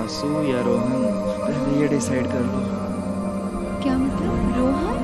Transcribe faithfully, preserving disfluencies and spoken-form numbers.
आंसू या रोहन, पहले ये डिसाइड कर लो। क्या मतलब? रोहन?